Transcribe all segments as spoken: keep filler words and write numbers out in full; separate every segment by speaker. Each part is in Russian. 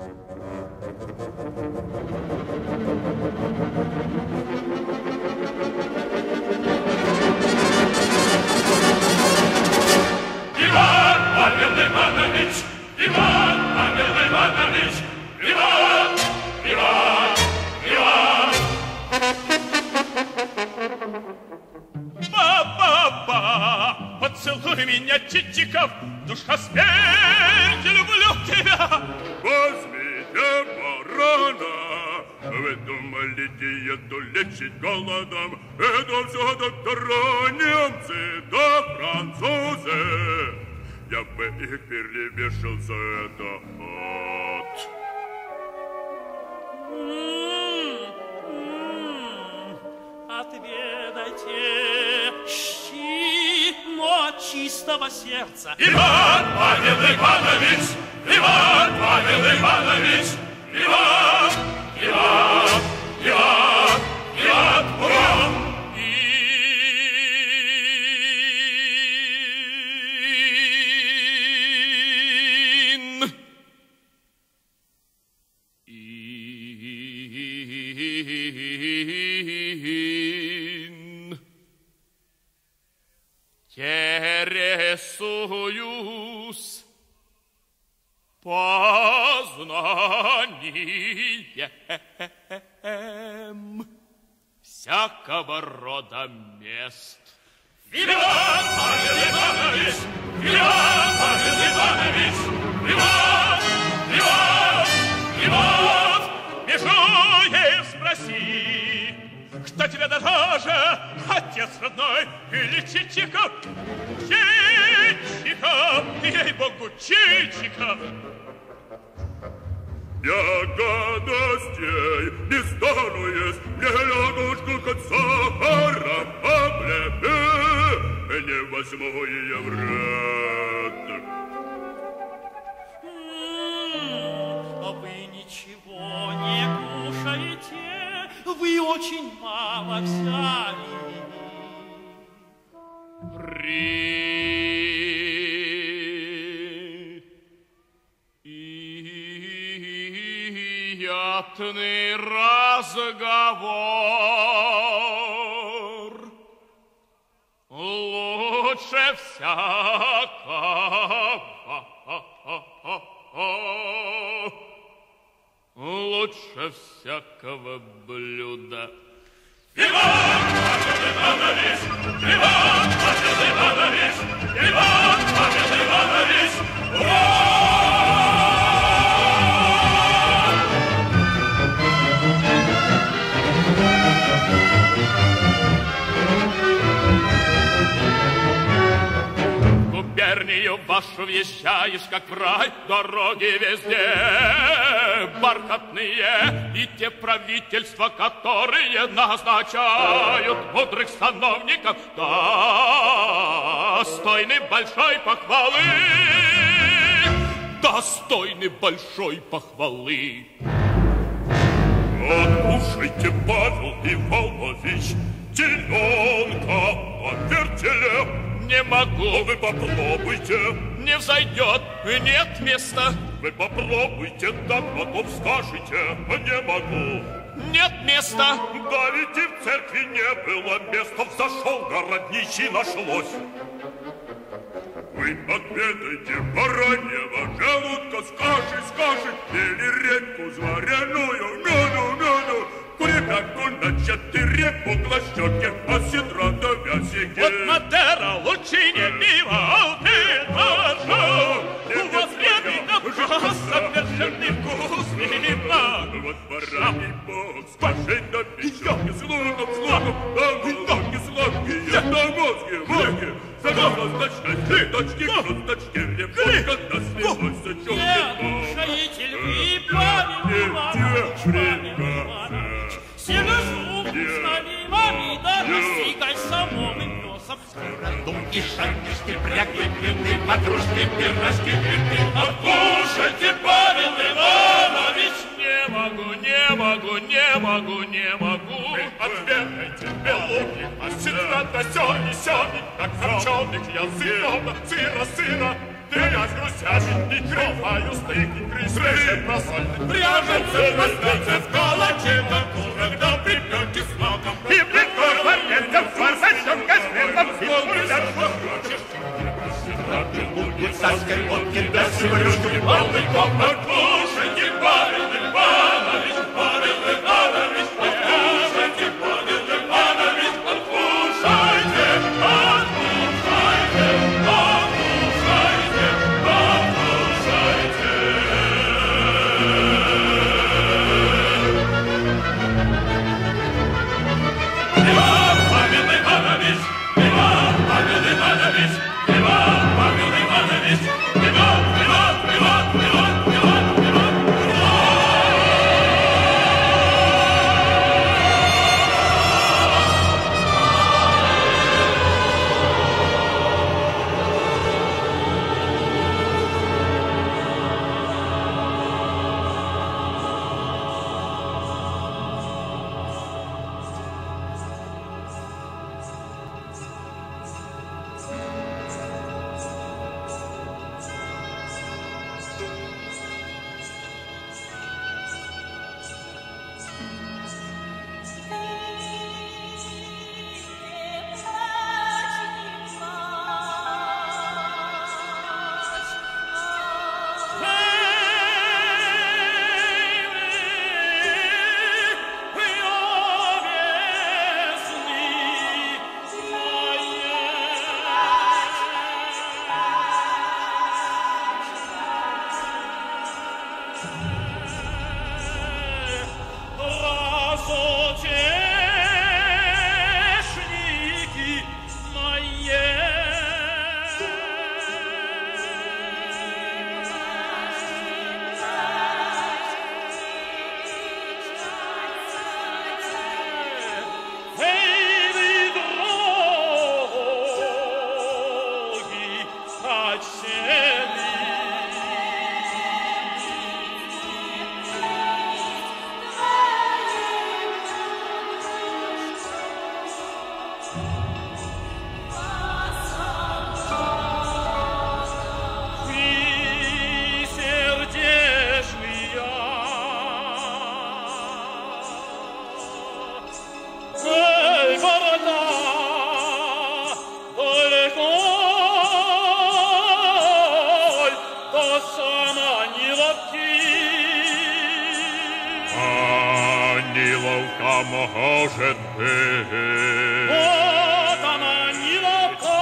Speaker 1: Иван Павел Иванович! Иван Павел Иванович! Иван! Иван! Иван! Ба-ба-ба! Поцелуй меня, Чичиков! Душа смерти, люблю тебя! Возьмите барана! Вы думали диету лечить голодом? Это все доктора немцы да французы! Я бы их перевешал за это от.
Speaker 2: Отведайте щи, но от чистого сердца.
Speaker 1: Иван Павел Иванович! Иван Павел Иванович! Иван! Иван! Иван! Иван! Иван!
Speaker 2: Интересуюсь познанием всякого рода мест.
Speaker 1: Иван Павел Иванович! Иван Павел Иванович! Иван! Иван! Иван! Межуев спроси, кто тебя дороже, отец родной или Чичиков? Чичиков, ей-богу, Чичиков! Я гадостей не стану есть, мне лягушку к сахаром облепи, не возьму ее в рот.
Speaker 2: Вы ничего не кушаете, вы очень мало взяли.
Speaker 1: Приятный разговор лучше всякого, лучше всякого блюда. Иван Павел Иванович! Иван Павел Иванович! Иван Павел Иванович! Ура! Губернию вашу въезжаешь, как в рай, дороги везде бархатные, и те правительства, которые назначают мудрых сановников, достойны большой похвалы, достойны большой похвалы. Откушайте, Павел Иванович, теленка на вертеле. Не могу. Вы попробуйте. Не взойдет, нет места. Вы попробуйте, да потом скажете. Не могу. Нет места. Да ведь и в церкви не было места. Взошел городничий, нашлось. Вы отведайте бараньего желудка, скажи, скажи, или репку зваряную, ну-ну-ну-ну. Курепятку на четыре поглощете, а сидра до вязики. Вот Мадера лучше не пива, а ты нашу. У вас репка просто совершенный вкусный вина. Вот бараний бог, скажи, да пищалки с луком, с луком, да ноги сладкие, да мозги, мозги. Загадочной цветочки, косточки, репка наслилась, о чем
Speaker 2: не кушаете львы, Павел Иванович, Павел Иванович. Севежу с наливами, да настигай самым носом. Скородум и шанишки, бряки, пивы, матрушки, пирожки, пивы. Откушайте, Павел Иванович.
Speaker 1: Не могу, не могу, не могу, не могу. Отведайте белуги, а сюда да сёни, сёни, как харчовник я сына, сыра, сына. ты я грустящий, и криваю стыки, крысрыши просольный. Пряжется на стыке в калаче, когда припёте с маком. И в лицо вареньем, фарсачом, косметом, и мурзяшку. Будет царской водки, да сиварюшку, полный комнат, кушайте, Павел Иванович, Павел Иванович, покушайте, Павел Иванович, покушайте, покушайте, покушайте, покушайте. Иван Павел Иванович, Иван Павел Иванович, Иван Павел Иванович, Иван, Иван, Иван, Иван, Иван, Иван, может быть.
Speaker 2: Вот она, Ниловка.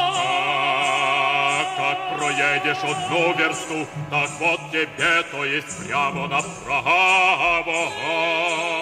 Speaker 1: А как проедешь одну версту, так вот тебе, то есть прямо направо.